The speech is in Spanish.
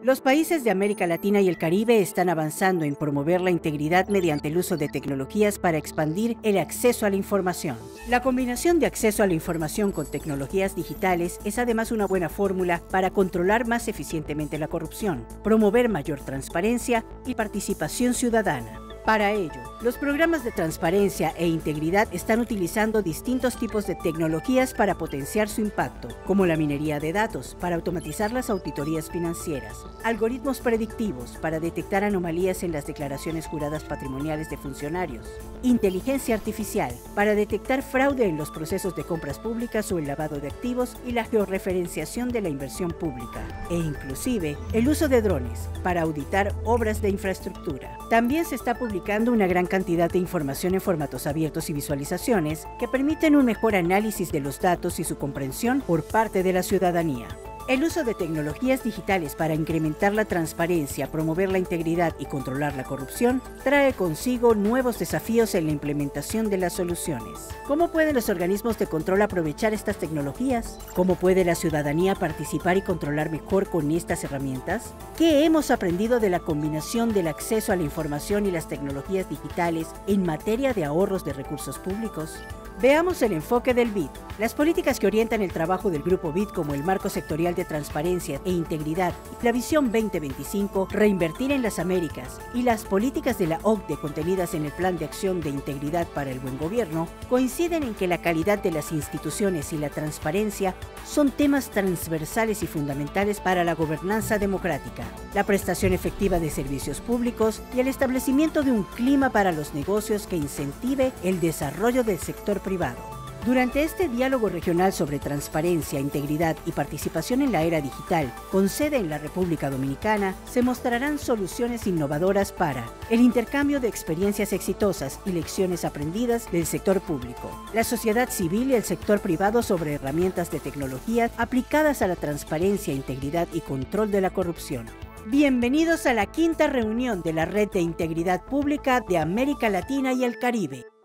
Los países de América Latina y el Caribe están avanzando en promover la integridad mediante el uso de tecnologías para expandir el acceso a la información. La combinación de acceso a la información con tecnologías digitales es además una buena fórmula para controlar más eficientemente la corrupción, promover mayor transparencia y participación ciudadana. Para ello, los programas de transparencia e integridad están utilizando distintos tipos de tecnologías para potenciar su impacto, como la minería de datos para automatizar las auditorías financieras, algoritmos predictivos para detectar anomalías en las declaraciones juradas patrimoniales de funcionarios, inteligencia artificial para detectar fraude en los procesos de compras públicas o el lavado de activos y la georreferenciación de la inversión pública, e inclusive el uso de drones para auditar obras de infraestructura. También se está publicando una gran cantidad de información en formatos abiertos y visualizaciones que permiten un mejor análisis de los datos y su comprensión por parte de la ciudadanía. El uso de tecnologías digitales para incrementar la transparencia, promover la integridad y controlar la corrupción trae consigo nuevos desafíos en la implementación de las soluciones. ¿Cómo pueden los organismos de control aprovechar estas tecnologías? ¿Cómo puede la ciudadanía participar y controlar mejor con estas herramientas? ¿Qué hemos aprendido de la combinación del acceso a la información y las tecnologías digitales en materia de ahorros de recursos públicos? Veamos el enfoque del BID. Las políticas que orientan el trabajo del Grupo BID, como el Marco Sectorial de Transparencia e Integridad y la Visión 2025, Reinvertir en las Américas, y las políticas de la OCDE contenidas en el Plan de Acción de Integridad para el Buen Gobierno, coinciden en que la calidad de las instituciones y la transparencia son temas transversales y fundamentales para la gobernanza democrática, la prestación efectiva de servicios públicos y el establecimiento de un clima para los negocios que incentive el desarrollo del sector privado. Durante este diálogo regional sobre transparencia, integridad y participación en la era digital, con sede en la República Dominicana, se mostrarán soluciones innovadoras para el intercambio de experiencias exitosas y lecciones aprendidas del sector público, la sociedad civil y el sector privado sobre herramientas de tecnología aplicadas a la transparencia, integridad y control de la corrupción. Bienvenidos a la quinta reunión de la Red de Integridad Pública de América Latina y el Caribe.